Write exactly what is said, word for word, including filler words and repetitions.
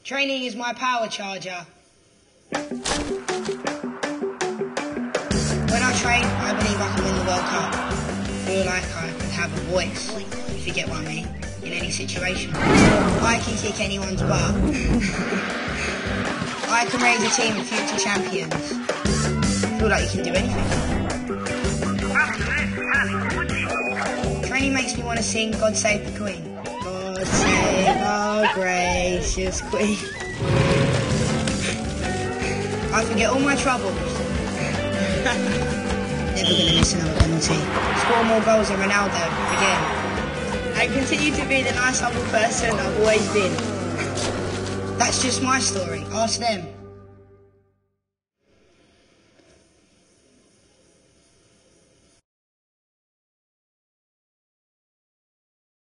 Training is my power charger. When I train, I believe I can win the World Cup. I feel like I could have a voice, if you get what I mean, in any situation. I can kick anyone's butt. I can raise a team of future champions. I feel like you can do anything. Training makes me want to sing God Save the Queen. God save our gracious Queen. I forget all my troubles. Never gonna miss another penalty. Score more goals than Ronaldo again. And continue to be the nice humble person I've always been. That's just my story. Ask them.